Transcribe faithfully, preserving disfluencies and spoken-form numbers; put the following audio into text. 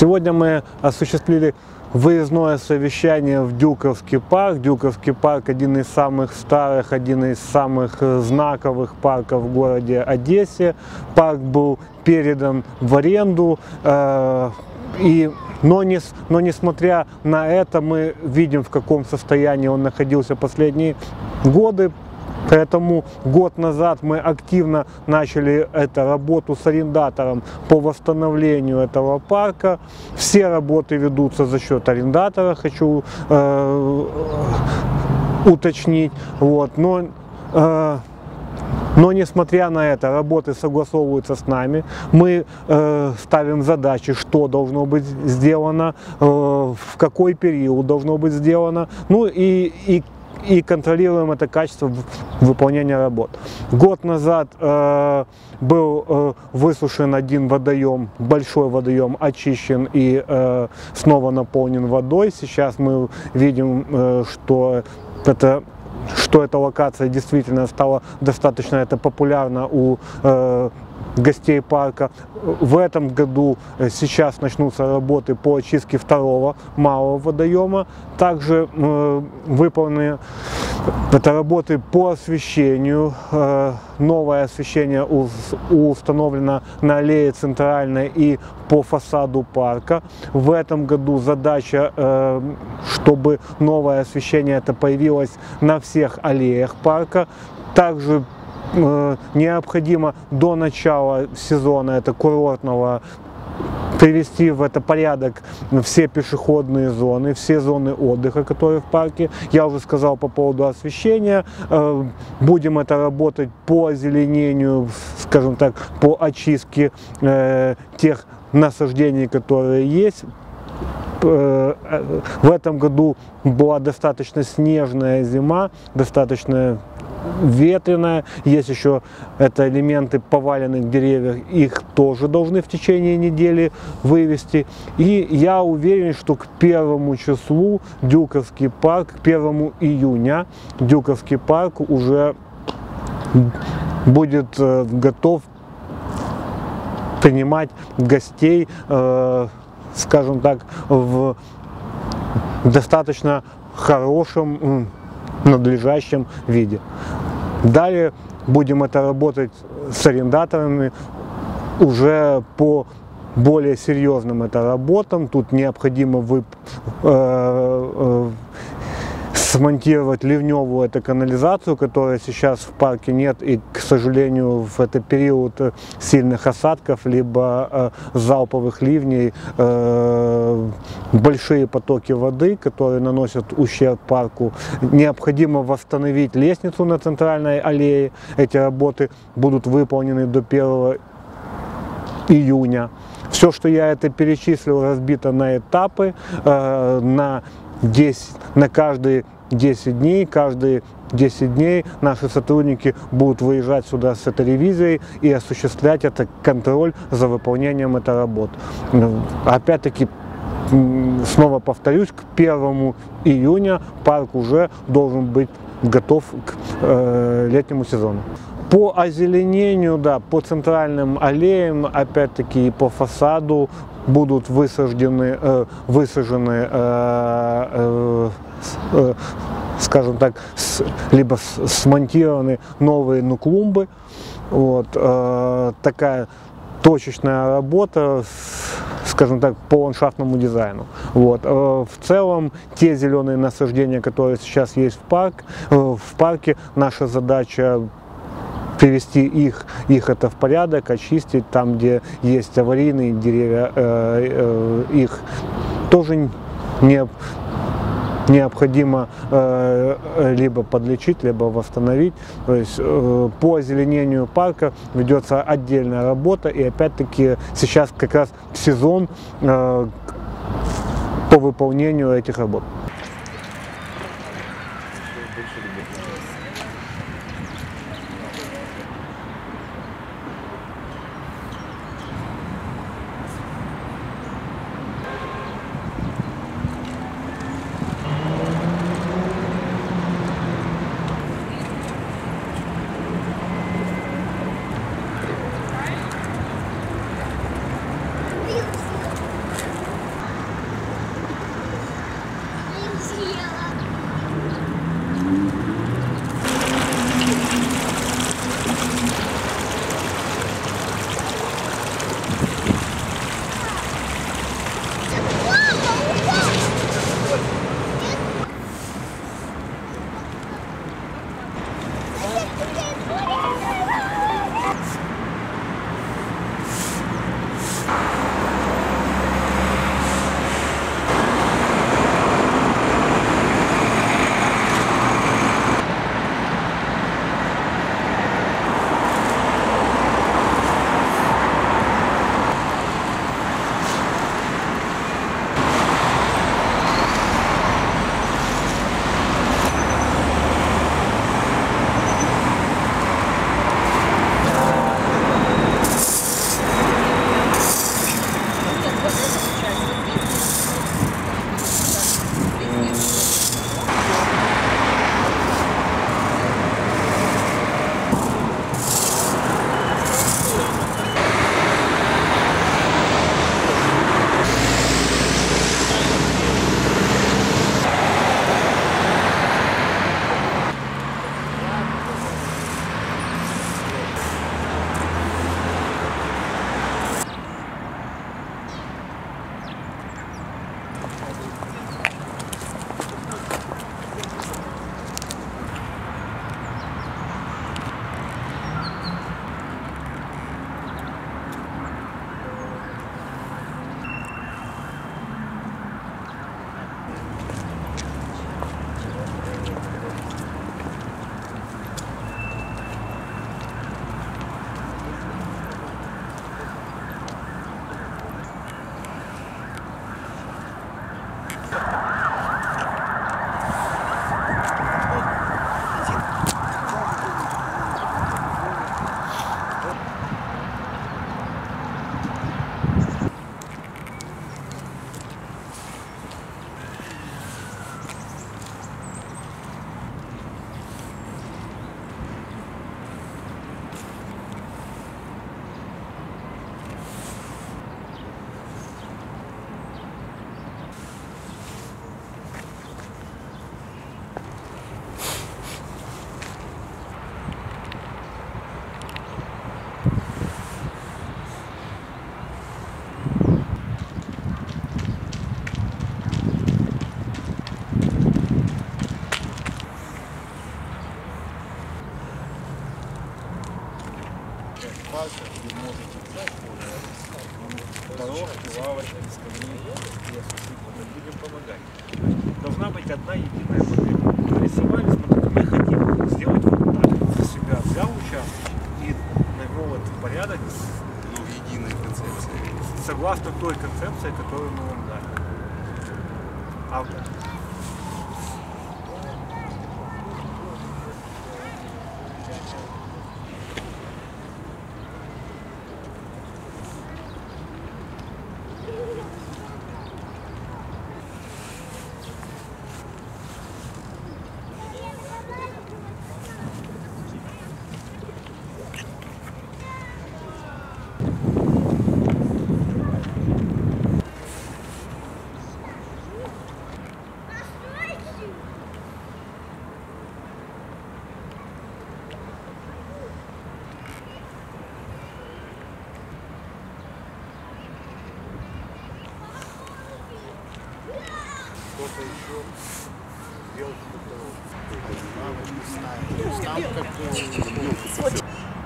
Сегодня мы осуществили выездное совещание в Дюковский парк. Дюковский парк – один из самых старых, один из самых знаковых парков в городе Одессе. Парк был передан в аренду, э, и, но, не, но несмотря на это мы видим, в каком состоянии он находился последние годы. Поэтому год назад мы активно начали эту работу с арендатором по восстановлению этого парка. Все работы ведутся за счет арендатора, хочу э, уточнить. Вот. Но, э, но несмотря на это, работы согласовываются с нами. Мы э, ставим задачи, что должно быть сделано, э, в какой период должно быть сделано. Ну и, и и контролируем это качество выполнения работ. Год назад э, был э, высушен один водоем, большой водоем, очищен и э, снова наполнен водой. Сейчас мы видим, э, что это что эта локация действительно стала достаточно это популярна у э, гостей парка. В этом году сейчас начнутся работы по очистке второго малого водоема. Также э, выполнены это работы по освещению. Э, новое освещение у, установлено на аллее центральной и по фасаду парка. В этом году задача, э, чтобы новое освещение это появилось на всех аллеях парка. Также необходимо до начала сезона это курортного привести в это порядок все пешеходные зоны, все зоны отдыха, которые в парке. Я уже сказал по поводу освещения. Будем это работать по озеленению, скажем так, по очистке э, тех насаждений, которые есть. В этом году была достаточно снежная зима, достаточно ветреная, есть еще это элементы поваленных деревьев, их тоже должны в течение недели вывести. И я уверен, что к первому числу Дюковский парк, к первому июня Дюковский парк уже будет э, готов принимать гостей, э, скажем так, в достаточно хорошем, надлежащем виде. Далее будем это работать с арендаторами уже по более серьезным это работам. Тут необходимо вып, э, э, смонтировать ливневую эту канализацию, которой сейчас в парке нет, и, к сожалению, в этот период сильных осадков либо э, залповых ливней э, большие потоки воды, которые наносят ущерб парку. Необходимо восстановить лестницу на центральной аллее. Эти работы будут выполнены до первого июня. Все, что я это перечислил, разбито на этапы, э, на десять, на каждые десять дней, каждые десять дней наши сотрудники будут выезжать сюда с этой ревизией и осуществлять это контроль за выполнением этой работы. Опять-таки, снова повторюсь, к первому июня парк уже должен быть готов к э, летнему сезону. По озеленению, да, по центральным аллеям, опять-таки и по фасаду будут высажены, э, высажены э, э, э, скажем так, с, либо с, смонтированы новые ну, клумбы. Вот, э, такая точечная работа, с, скажем так, по ландшафтному дизайну. Вот. Э, в целом, те зеленые насаждения, которые сейчас есть в, парк, э, в парке, наша задача привести их, их это в порядок, очистить там, где есть аварийные деревья, э, э, их тоже не, необходимо э, либо подлечить, либо восстановить. То есть э, по озеленению парка ведется отдельная работа, и опять-таки сейчас как раз сезон э, по выполнению этих работ. парка, где можете взять дорожки, лавочки, скамейки, будем помогать. Должна быть одна единая модель. Нарисовали, смотрите, мы хотим сделать вот так. За себя взял участок и навел этот порядок. Но в единой концепции. Согласно той концепции, которую мы вам дали. Автор. Что-то еще сделать. Там как